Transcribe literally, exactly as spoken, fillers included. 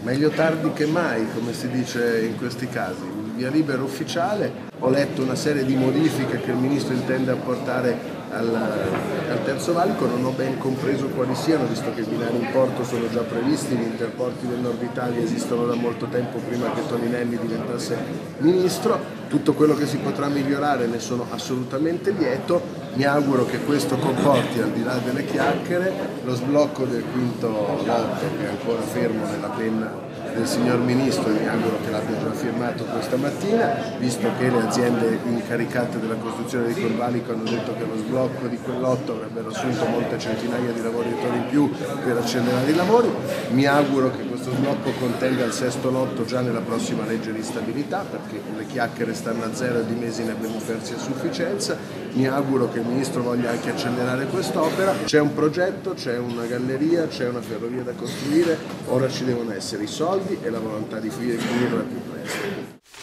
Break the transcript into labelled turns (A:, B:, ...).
A: Meglio tardi che mai, come si dice in questi casi. Il via libera ufficiale, ho letto una serie di modifiche che il Ministro intende apportare al, al Terzo Valico, non ho ben compreso quali siano, visto che i binari in porto sono già previsti, gli interporti del Nord Italia esistono da molto tempo prima che Toninelli diventasse Ministro. Tutto quello che si potrà migliorare ne sono assolutamente lieto, mi auguro che questo comporti, al di là delle chiacchiere, lo sblocco del quinto lotto che è ancora fermo nella penna del signor Ministro, e mi auguro che l'abbia già firmato questa mattina, visto che le aziende incaricate della costruzione di quel valico hanno detto che lo sblocco di quel lotto avrebbero assunto molte centinaia di lavoratori in più per accelerare i lavori. Mi auguro che questo sblocco contenga il sesto lotto già nella prossima legge di stabilità, perché le chiacchiere stanno a zero e di mesi ne abbiamo persi a sufficienza. Mi auguro che il Ministro voglia anche accelerare quest'opera. C'è un progetto, c'è una galleria, c'è una ferrovia da costruire, ora ci devono essere i soldi e la volontà di finirla al più presto.